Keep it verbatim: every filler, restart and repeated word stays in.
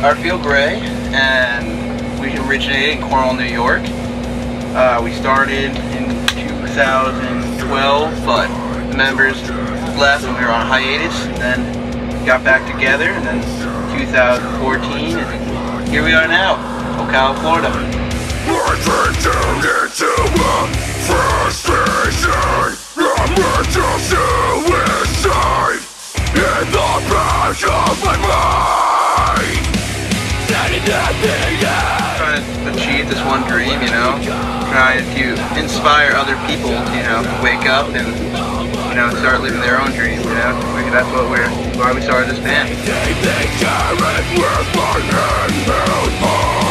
I feel Gray, and we originated in Cornwall, New York. Uh, we started in two thousand twelve, but the members left and we were on hiatus, and then got back together, and then two thousand fourteen, and here we are now, Ocala, Florida. Trying to achieve this one dream, you know, trying to inspire other people to, you know, wake up and, you know, start living their own dreams, you know. That's what we're, why we started this band.